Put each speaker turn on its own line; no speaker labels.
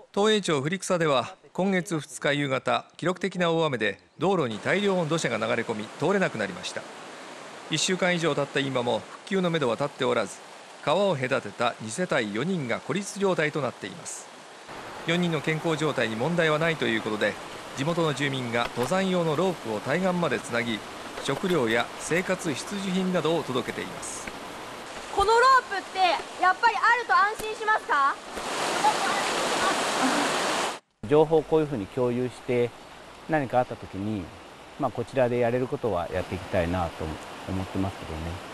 東栄町古草では今月2日夕方、記録的な大雨で道路に大量の土砂が流れ込み通れなくなりました。1週間以上経った今も復旧のめどは立っておらず、川を隔てた2世帯4人が孤立状態となっています。4人の健康状態に問題はないということで、地元の住民が登山用のロープを対岸までつなぎ、食料や生活必需品などを届けています。
このロープってやっぱりあると安心しますか？
情報をこういうふうに共有して何かあった時に、こちらでやれることはやっていきたいなと思ってますけどね。